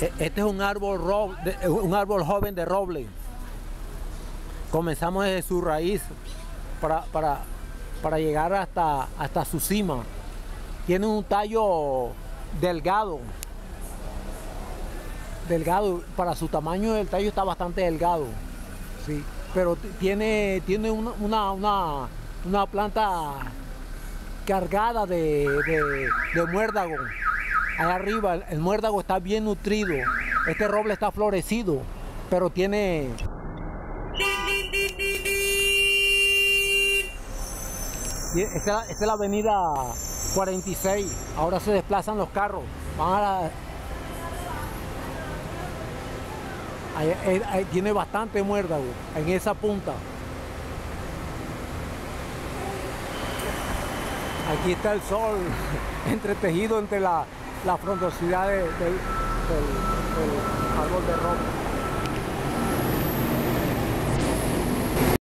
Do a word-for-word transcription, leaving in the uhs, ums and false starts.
Este es un árbol, roble, un árbol joven de roble. Comenzamos desde su raíz para, para, para llegar hasta, hasta su cima. Tiene un tallo delgado. Delgado, para su tamaño el tallo está bastante delgado. Sí, pero tiene, tiene una, una, una, una planta cargada de, de, de muérdago. Allá arriba el muérdago está bien nutrido. Este roble está florecido, pero tiene... Esta, esta es la avenida cuarenta y seis. Ahora se desplazan los carros. Van a la... ahí, ahí, ahí tiene bastante muérdago en esa punta. Aquí está el sol entretejido entre la, la frondosidad de, de, del, del árbol de roble.